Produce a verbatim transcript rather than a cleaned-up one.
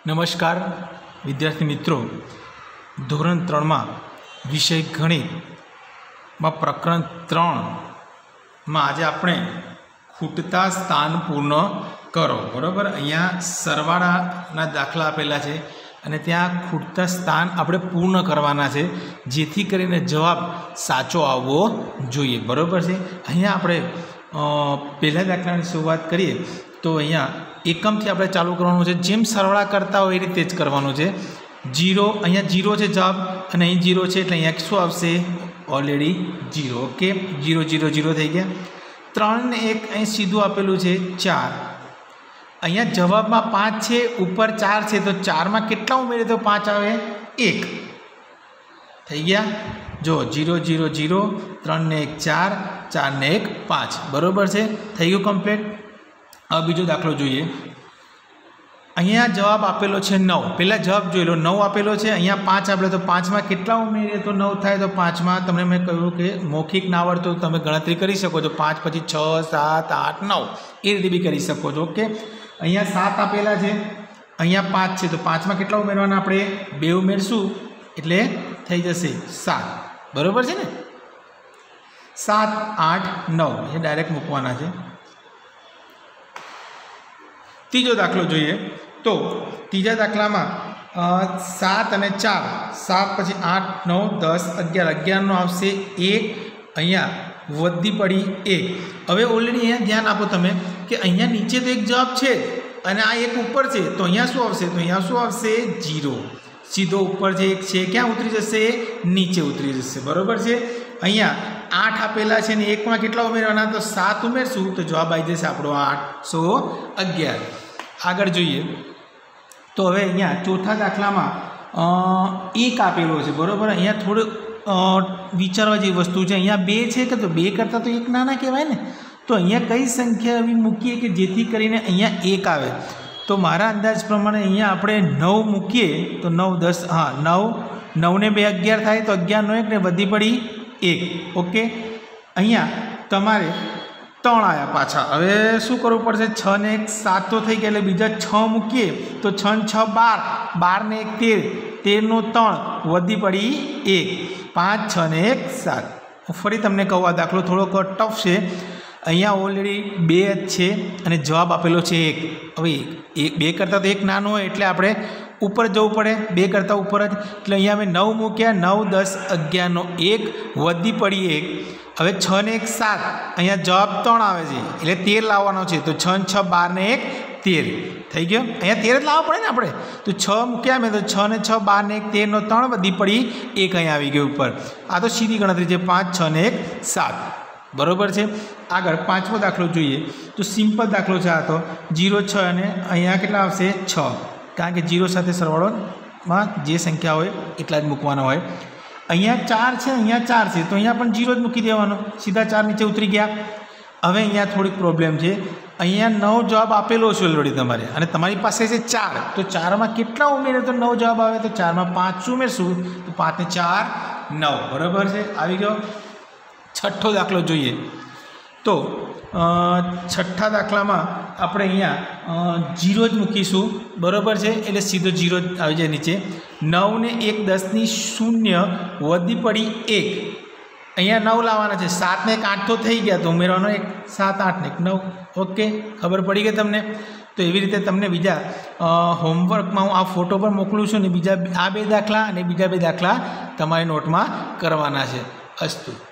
नमस्कार विद्यार्थी मित्रों, धोरण त्रण में विषय गणित में प्रकरण त्रण में आज आपणे खूटता स्थान पूर्ण करो बराबर। अहींया सरवाळाना दाखला आपेला छे अने त्यां खूटता स्थान आपणे पूर्ण करवाना छे जेथी करीने जवाब साचो आववो जोईए बराबर छे। अहींया आपणे पहला दाखलानी शुरुआत करीए तो अहींया एकम थी आपणे चालू करवानुं छे। जेम सरवाळा करता होय ए रीते ज करवानुं छे। जीरो अहींया जीरो छे जवाब अने અહીં जीरो छे એટલે અહીંયા શું આવશે? Already zero. Okay, zero zero zero थई गया। त्रण ने एक અહીં सीधું આપેલું છે चार। અહીંયા જવાબમાં पांच છે, ઉપર चार છે તો चार માં કેટલા ઉમેરે તો पांच આવે? एक થઈ ગયા। जो जीरो जीरो जीरो, त्रण ने एक चार, चार ने एक पांच बराबर है। थई गयुं कम्प्लीट। अब बीजो दाखलो जोईए। अहींया जवाब आपेलो छे नौ। पहला जवाब जोई लो, नौ आपेलो छे। अहींया पांच आपे तो पांच में केटला उमेरीए तो नौ थाय। तो पांच में तमने मैं कह्युं कि मौखिक ना आवडतो तो तमे गणतरी करी शको छो। पांच पछी छ सात आठ नौ ए रीते बी करी शको छो। ओके, अहींया सात आपेला छे, अहींया पांच छे तो पांच में केटला उमेरवाना? आपणे बे उमेरशुं एटले थई जशे सात बराबर छे ने। सात आठ नौ ए डायरेक्ट मूकवाना छे। तीजो दाखलो जोईए तो तीजा दाखला में सात अने चार, सात पछी आठ नौ दस अगियार, अगियार नो आवशे एक, अहींया वधी पड़ी एक। हवे ऑलरेडी अहींया ध्यान आपो तमे कि अहींया नीचे तो एक जवाब छे अने आ एक ऊपर छे तो अहींया शुं आवशे? तो अहींया शुं आवशे? जीरो। सीधो ऊपर जे एक छे क्या उतरी जशे? नीचे उतरी जशे बराबर छे। अहींया आठ आपेला छे ने एक में केटला उमेरवाना? तो सात उमेरशुं तो जवाब आई जशे आपणो आठ सौ अगियार। आगळ जोईए तो हवे अहींया चौथा दाखलामां एक आपेलो छे बराबर। अहींया थोडुं विचारवा जेवी वस्तु छे। अहींया बे छे के तो बे करता तो एक नाना कहेवाय ने। तो अहींया कई संख्या एवी मूकीए कि जेथी करीने अहींया एक आवे। तो मारा अंदाज प्रमाणे अहींया आपणे नौ मूकीए तो नौ दस, हाँ नौ, नौ ने बे अगियार थाय तो अगियार नो एक ने वधी पड़ी एक। ओके, अहींया तमारे त्रण आया पाछा। हवे शुं करवुं पड़शे? छ ने एक सात तो थई गया एटले बीजा छ मूकीए तो छ ने छ बार, बार ने एक तेर, तेर नो त्रण वधी पड़ी एक, पांच छ ने एक सात। फरी तमने कहूं आ दाखलो थोड़ोक टफ छे। अहींया ऑलरेडी बे ज छे अने जवाब आपेलो छे एक। हवे एक बे करता तो एक नानो होय एटले आपणे ऊपर जवुं पड़े, बे करता ऊपर ज। एटले अहींया अमे नौ मूक्या, नौ दस अगियार नो एक वधी पड़ी एक। हवे छ ने एक सात, अहींया जवाब त्रण आवे छे एटले तेर लाववानो छे तो छ ने छ बार ने एक तेर थई गयो। अहींया तेर ज लाववा पड़े ने आपणे। तो छ मूक्या में तो छ ने छ बार ने एक तेर नो त्रण वधी पड़ी एक अहींया आवी गयो ऊपर। आ तो सीधी गणतरी छे, पांच छ ने एक सात बराबर है। आगळ पांचमो दाखलो जोईए तो सिम्पल दाखलो छे। आ तो जीरो छ अने अहींया केटला आवशे? छ, कारण के जीरो साथे सरवाळोमां जे संख्या होय एटला ज मूकवाना होय। अहींया चार है, अहींया चार है तो अहींया पण जीरो ज मूकी देवानो, सीधा चार नीचे उतरी गया। हवे अहींया थोड़ी प्रॉब्लम है। अहींया नौ जवाब आपेलो छे ऑलरेडी तमारे अने तमारी पासे छे चार। तो चार में केटला उमेरे तो नौ जवाब आवे? तो चार में पांच उमेरशुं तो पांच ने चार नौ बराबर है। आवी गयो। छठ्ठो दाखलो जोईए तो छठ्ठा दाखला में आपणे अहींया जीरो ज मूकीशुं बराबर है। एटले सीधो जीरो ज आवी जाय नीचे। नौ ने एक दस नी शून्य वधी पड़ी एक। अहींया नौ लाववाना छे, सात ने एक आठ तो थई गया तो उमेरवानो एक, सात आठ ने एक नौ। ओके, खबर पड़ी गई तमने। तो एवी रीते तमने बीजा होमवर्क में हूँ आ फोटो पर मोकलूँ छूँ ने बीजा आ बे दाखला अने बीजा बे दाखला तमारी नोट में करवाना छे। अस्तु।